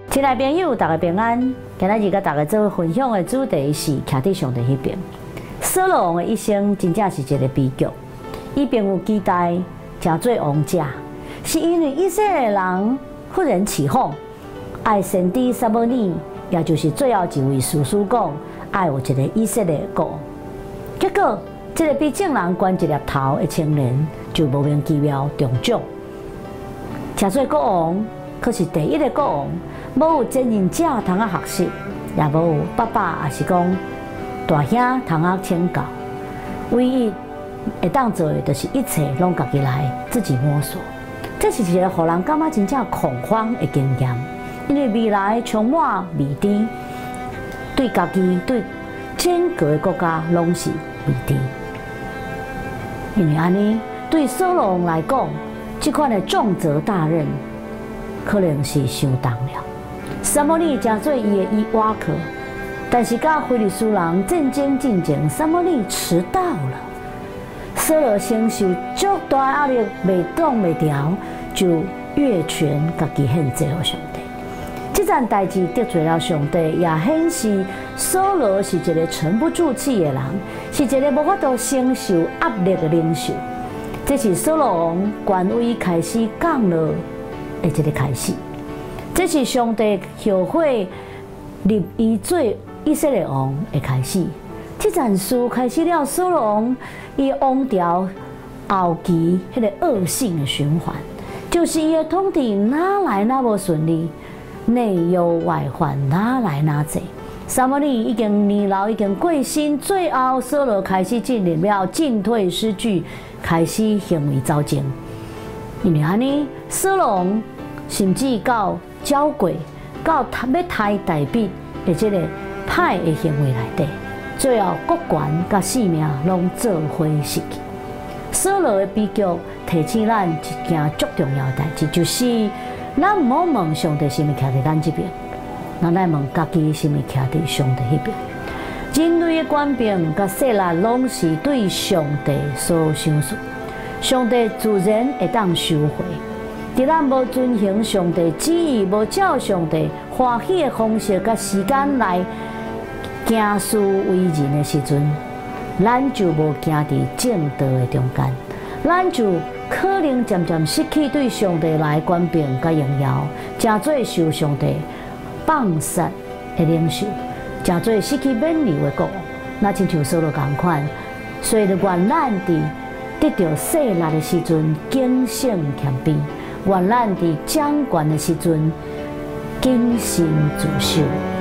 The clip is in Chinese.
亲爱朋友，大家平安。今仔日甲大家做分享的主题是徛伫上帝迄边。扫罗王的一生真正是一个悲剧。伊并有期待成做王者，是因为以色列人忽然起哄，爱先知撒母耳，也就是最后一位士师讲，爱有一个以色列国。结果，这个比正人悬一粒头的青年，就莫名其妙中奖。成做国王，可是第一个国王。 无有前任者通学习，也无有爸爸，也是讲大兄通请教。唯一会当做的，就是一切拢家己来，自己摸索。这是一个互人感觉真正恐慌的经验，因为未来充满未知，对家己、对整个的国家拢是未知。因为安尼，对扫罗王来讲，这款的重责大任，可能是伤重了。 撒母耳真做伊的瓦克，但是甲非利士人战争进前，撒母耳迟到了。扫罗承受足大压力，袂挡袂调，就越权家己献祭给上帝。这件代志得罪了上帝，也显示扫罗是一个沉不住气的人，是一个无法度承受压力的领袖。这是扫罗王权威开始降落的一个开始。 这是上帝后悔立伊做以色列王的开始。这件事开始了扫罗王伊王朝后期迄个恶性的循环，就是伊的统治哪来哪无顺利，内忧外患哪来哪济。撒母耳已经年老，已经过身，最后扫罗开始进入了进退失据，开始行为走正。因为安尼，扫罗王甚至到 交鬼到要杀大笔的这个歹的行为内底，最后国权甲性命拢做伙失去。扫罗的悲剧提醒咱一件足重要的代志，就是咱唔好问上帝是毋是徛伫咱这边，咱来问家己是毋是徛伫上帝迄边。人类的官兵甲势力拢是对上帝所想事，上帝自然会当收回。 伫咱无遵行上帝旨意，无照上帝欢喜的方式甲时间来行事为人的时阵，咱就无行伫正道的中间，咱就可能渐渐失去对上帝来权柄甲荣耀，真做受上帝放杀的领袖，真做失去免流的国王。那亲像扫罗同款，随着愿咱伫得到势力的时阵，谨慎谦卑。 愿咱伫掌权的时阵，谨慎自守。